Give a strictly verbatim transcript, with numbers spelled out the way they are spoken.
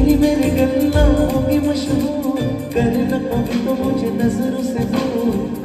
ही मेरे गन्ना होगी मशहूर, करना कभी तो मुझे नजरों से दूर।